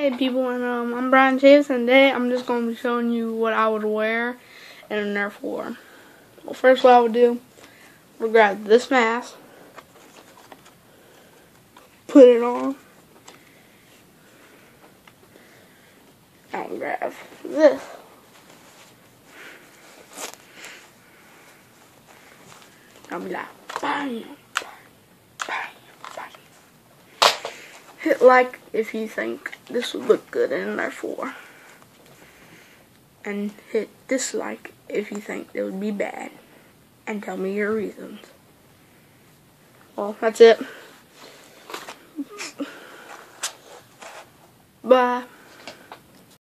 Hey people, and I'm Brian Chase, and today I'm just going to be showing you what I would wear in a Nerf war. Well, first what I would do, I would grab this mask, put it on, I would grab this, I'll be like, bang, bang, bang. Hit like if you think this would look good in a Nerf war. And hit dislike if you think it would be bad, and tell me your reasons. Well, that's it. Bye.